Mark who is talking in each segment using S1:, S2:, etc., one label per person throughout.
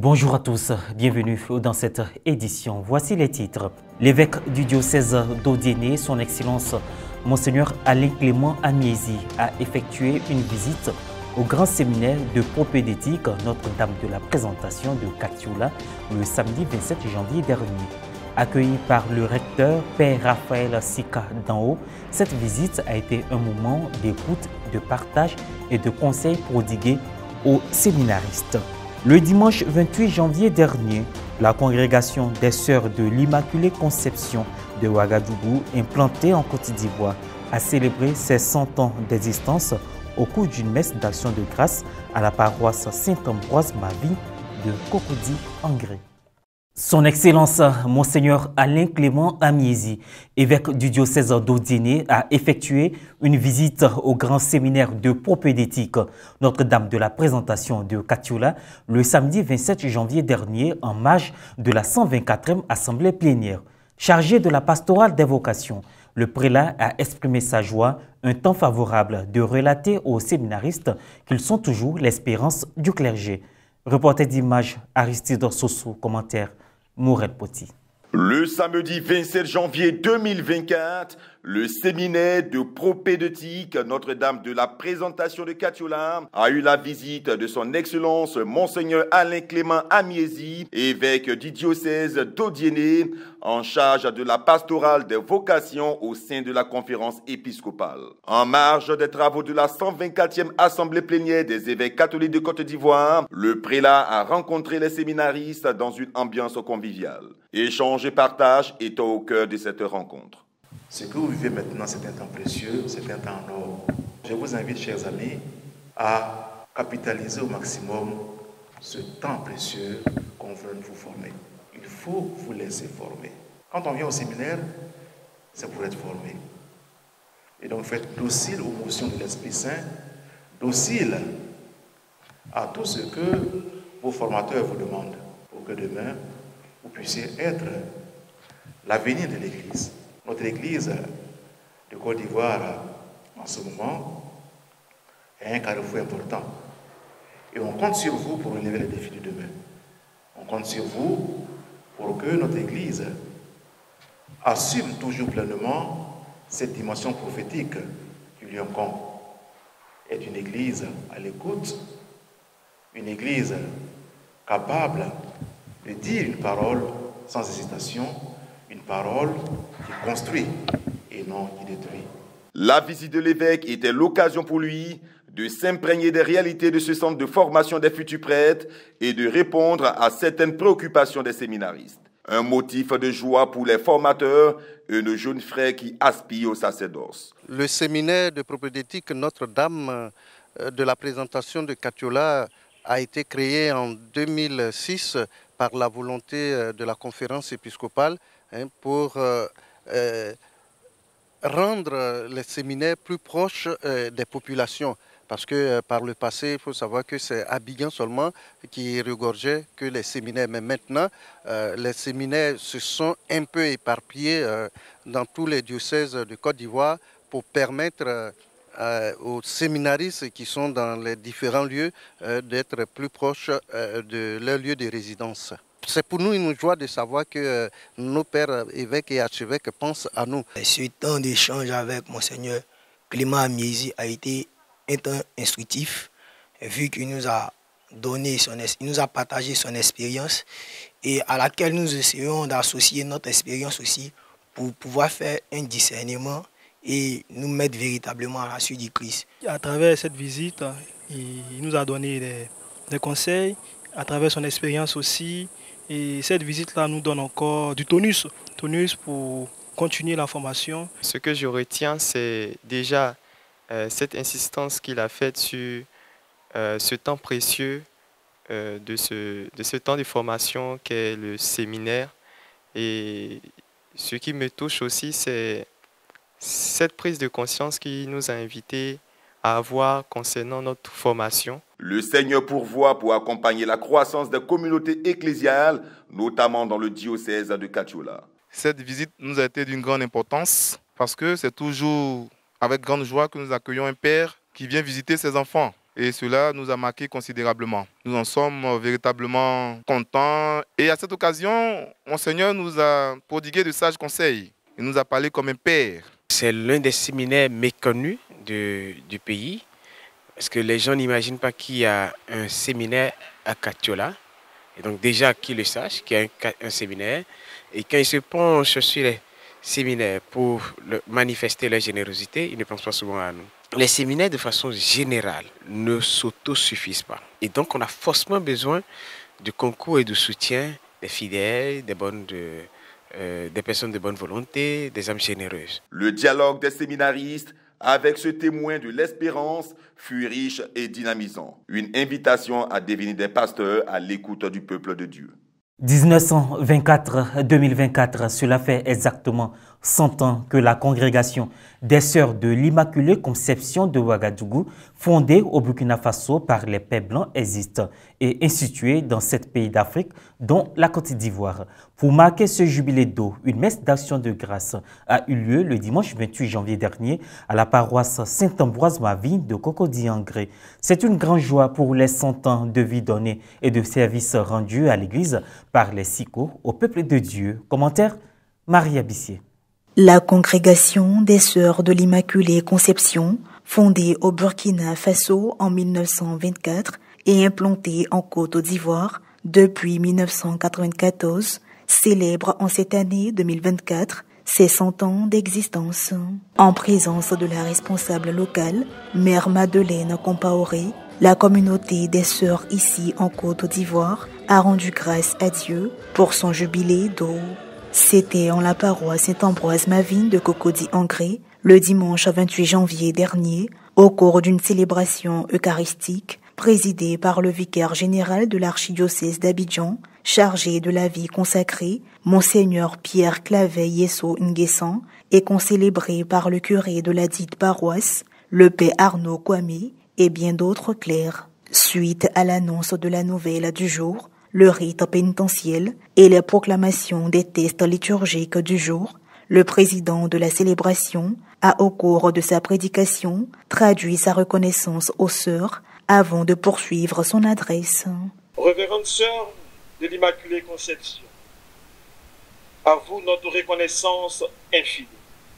S1: Bonjour à tous, bienvenue dans cette édition. Voici les titres. L'évêque du diocèse d'Odiéné, son Excellence Monseigneur Alain Clément Amiezi, a effectué une visite au grand séminaire de propédétique Notre-Dame de la Présentation de Katioula le samedi 27 janvier dernier. Accueilli par le recteur Père Raphaël Sika d'en-haut, cette visite a été un moment d'écoute, de partage et de conseils prodigués aux séminaristes. Le dimanche 28 janvier dernier, la congrégation des Sœurs de l'Immaculée Conception de Ouagadougou, implantée en Côte d'Ivoire, a célébré ses 100 ans d'existence au cours d'une messe d'action de grâce à la paroisse Saint-Ambroise-Marie de Cocody en Grès. Son Excellence Monseigneur Alain Clément Amiezi, évêque du diocèse d'Odiéné, a effectué une visite au grand séminaire de propédétique Notre-Dame de la Présentation de Katioula le samedi 27 janvier dernier en marge de la 124e Assemblée plénière. Chargé de la pastorale des vocations, le prélat a exprimé sa joie, un temps favorable de relater aux séminaristes qu'ils sont toujours l'espérance du clergé. Reporter d'image Aristide Sosso, commentaire Morel Poti.
S2: Le samedi 27 janvier 2024, le séminaire de propédeutique Notre-Dame de la Présentation de Katioula a eu la visite de son Excellence Monseigneur Alain Clément Amiezi, évêque du diocèse d'Odiéné, en charge de la pastorale des vocations au sein de la conférence épiscopale. En marge des travaux de la 124e Assemblée plénière des évêques catholiques de Côte d'Ivoire, le prélat a rencontré les séminaristes dans une ambiance conviviale. Échange et partage étant au cœur de cette rencontre.
S3: Ce que vous vivez maintenant, c'est un temps précieux, c'est un temps en or. Je vous invite, chers amis, à capitaliser au maximum ce temps précieux qu'on veut vous former. Il faut vous laisser former. Quand on vient au séminaire, c'est pour être formé. Et donc faites docile aux motions de l'Esprit Saint, docile à tout ce que vos formateurs vous demandent, pour que demain, vous puissiez être l'avenir de l'Église. Notre Église de Côte d'Ivoire, en ce moment, est un carrefour important. Et on compte sur vous pour relever les défis de demain. On compte sur vous pour que notre Église assume toujours pleinement cette dimension prophétique qui lui incombe. Est une Église à l'écoute, une Église capable de dire une parole sans hésitation, une parole qui construit et non qui détruit.
S2: La visite de l'évêque était l'occasion pour lui de s'imprégner des réalités de ce centre de formation des futurs prêtres et de répondre à certaines préoccupations des séminaristes. Un motif de joie pour les formateurs et nos jeunes frères qui aspirent au sacerdoce.
S4: Le séminaire de propédétique Notre-Dame de la Présentation de Katioula a été créé en 2006 par la volonté de la conférence épiscopale pour rendre les séminaires plus proches des populations. Parce que par le passé, il faut savoir que c'est Abidjan seulement qui regorgeait que les séminaires. Mais maintenant, les séminaires se sont un peu éparpillés dans tous les diocèses de Côte d'Ivoire pour permettre aux séminaristes qui sont dans les différents lieux d'être plus proches de leur lieu de résidence. C'est pour nous une joie de savoir que nos pères évêques et archevêques pensent à nous.
S5: Ce temps d'échange avec Monseigneur Clément Amiezi a été un temps instructif, vu qu'il nous a donné il nous a partagé son expérience et à laquelle nous essayons d'associer notre expérience aussi pour pouvoir faire un discernement et nous mettre véritablement à la suite du Christ.
S6: À travers cette visite, il nous a donné des conseils, à travers son expérience aussi. Et cette visite-là nous donne encore du tonus pour continuer la formation.
S7: Ce que je retiens, c'est déjà cette insistance qu'il a faite sur ce temps précieux de ce temps de formation qu'est le séminaire. Et ce qui me touche aussi, c'est cette prise de conscience qu'il nous a invités à avoir concernant notre formation.
S2: Le Seigneur pourvoit pour accompagner la croissance des communautés ecclésiales, notamment dans le diocèse de Katioula.
S8: Cette visite nous a été d'une grande importance parce que c'est toujours avec grande joie que nous accueillons un père qui vient visiter ses enfants. et cela nous a marqué considérablement. Nous en sommes véritablement contents et à cette occasion, Monseigneur nous a prodigué de sages conseils. Il nous a parlé comme un père.
S9: C'est l'un des séminaires méconnus du pays parce que les gens n'imaginent pas qu'il y a un séminaire à Katiola. Et donc déjà qu'ils le sachent, qu'il y a un séminaire. Et quand ils se penchent sur les séminaires pour manifester leur générosité, ils ne pensent pas souvent à nous. Les séminaires, de façon générale, ne s'autosuffisent pas. Et donc, on a forcément besoin du concours et du soutien des fidèles, des personnes de bonne volonté, des âmes généreuses.
S2: Le dialogue des séminaristes avec ce témoin de l'espérance fut riche et dynamisant. Une invitation à devenir des pasteurs à l'écoute du peuple de Dieu.
S1: 1924-2024, cela fait exactement 100 ans que la congrégation des Sœurs de l'Immaculée Conception de Ouagadougou, fondée au Burkina Faso par les Pères Blancs, existe et instituée dans 7 pays d'Afrique, dont la Côte d'Ivoire. Pour marquer ce jubilé d'eau, une messe d'action de grâce a eu lieu le dimanche 28 janvier dernier à la paroisse Saint-Ambroise-Mavine de Cocody-Angré. C'est une grande joie pour les 100 ans de vie donnée et de services rendus à l'Église par les SICO au peuple de Dieu. Commentaire, Maria Bissier.
S10: La congrégation des Sœurs de l'Immaculée Conception, fondée au Burkina Faso en 1924 et implantée en Côte d'Ivoire depuis 1994, célèbre en cette année 2024 ses 100 ans d'existence. En présence de la responsable locale, Mère Madeleine Compaoré, la communauté des Sœurs ici en Côte d'Ivoire a rendu grâce à Dieu pour son jubilé d'eau. C'était en la paroisse Saint-Ambroise-Mavine de Cocody-Angré, le dimanche 28 janvier dernier, au cours d'une célébration eucharistique présidée par le vicaire général de l'archidiocèse d'Abidjan, chargé de la vie consacrée, Monseigneur Pierre Clavet Yesso Nguessan, et concélébrée par le curé de la dite paroisse, le Père Arnaud Kwame, et bien d'autres clercs. Suite à l'annonce de la nouvelle du jour, le rite pénitentiel et les proclamations des textes liturgiques du jour, le président de la célébration a, au cours de sa prédication, traduit sa reconnaissance aux sœurs avant de poursuivre son adresse.
S11: Révérende sœurs de l'Immaculée Conception, à vous notre reconnaissance infinie.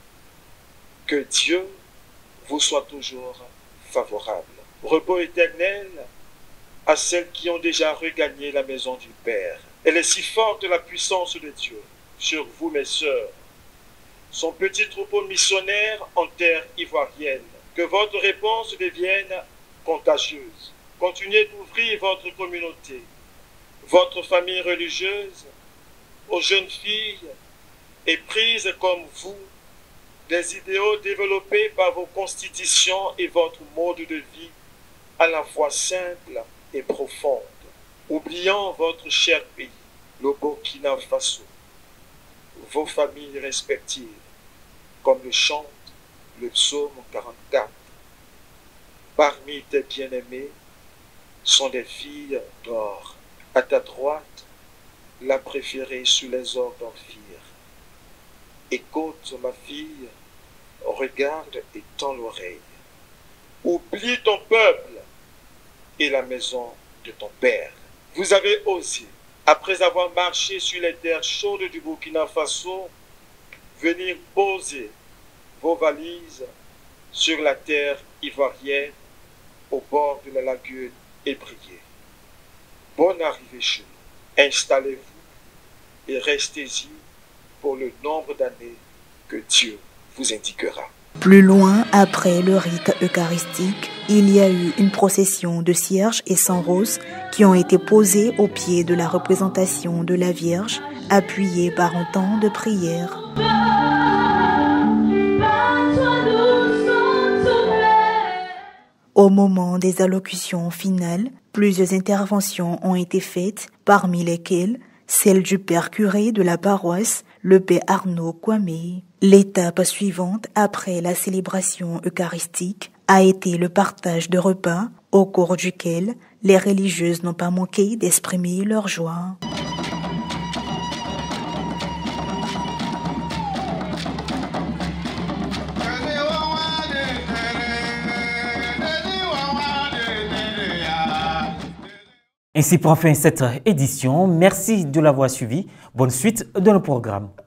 S11: Que Dieu vous soit toujours favorable. Repos éternel à celles qui ont déjà regagné la maison du Père. Elle est si forte la puissance de Dieu sur vous, mes sœurs, son petit troupeau missionnaire en terre ivoirienne. Que votre réponse devienne contagieuse. Continuez d'ouvrir votre communauté, votre famille religieuse, aux jeunes filles éprises comme vous, des idéaux développés par vos constitutions et votre mode de vie à la fois simple et profonde, oubliant votre cher pays, le Burkina Faso, vos familles respectives, comme le chante le psaume 44. Parmi tes bien-aimés sont des filles d'or. À ta droite, la préférée sur les ors d'Amphire. Écoute, ma fille, regarde et tends l'oreille. Oublie ton peuple et la maison de ton père. Vous avez osé, après avoir marché sur les terres chaudes du Burkina Faso, venir poser vos valises sur la terre ivoirienne au bord de la lagune ébriée. Bonne arrivée chez nous. Installez-vous et restez-y pour le nombre d'années que Dieu vous indiquera.
S10: Plus loin, après le rite eucharistique, il y a eu une procession de cierges et sans roses qui ont été posés au pied de la représentation de la Vierge, appuyée par un temps de prière. Au moment des allocutions finales, plusieurs interventions ont été faites, parmi lesquelles celle du père curé de la paroisse, le Père Arnaud Kwame. L'étape suivante, après la célébration eucharistique, a été le partage de repas, au cours duquel les religieuses n'ont pas manqué d'exprimer leur joie.
S1: Ainsi prend fin cette édition. Merci de l'avoir suivi. Bonne suite de nos programmes.